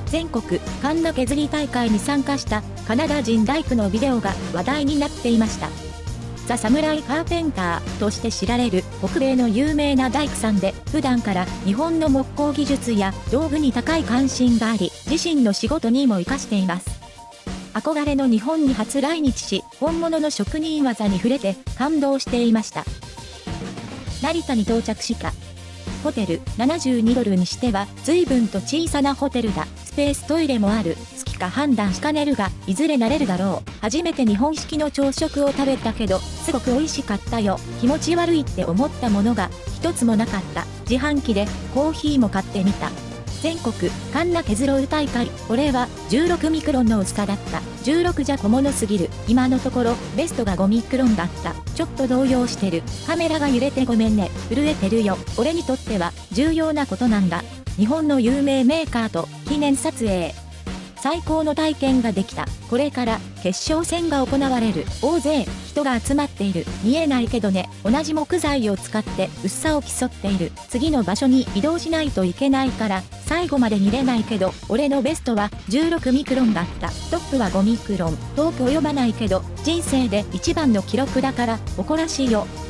全国カンナ削り大会に参加したカナダ人大工のビデオが話題になっていました。ザ・サムライ・カーペンターとして知られる北米の有名な大工さんで、普段から日本の木工技術や道具に高い関心があり、自身の仕事にも活かしています。憧れの日本に初来日し、本物の職人技に触れて感動していました。成田に到着した。ホテル72ドルにしては随分と小さなホテルだ。スペーストイレもある。好きか判断しかねるが、いずれ慣れるだろう。初めて日本式の朝食を食べたけど、すごく美味しかったよ。気持ち悪いって思ったものが一つもなかった。自販機でコーヒーも買ってみた。全国カンナ削ろう大会。俺は16ミクロンの薄さだった。16じゃ小物すぎる。今のところベストが5ミクロンだった。ちょっと動揺してる。カメラが揺れてごめんね。震えてるよ。俺にとっては重要なことなんだ。日本の有名メーカーと記念撮影。最高の体験ができた。これから決勝戦が行われる。大勢人が集まっている。見えないけどね。同じ木材を使って薄さを競っている。次の場所に移動しないといけないから最後まで見れないけど、俺のベストは16ミクロンだった。トップは5ミクロン。遠く及ばないけど人生で一番の記録だから誇らしいよ。